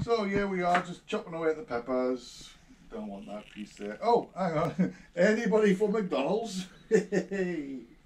So here we are, just chopping away at the peppers. Don't want that piece there. Oh, hang on. Anybody from McDonald's?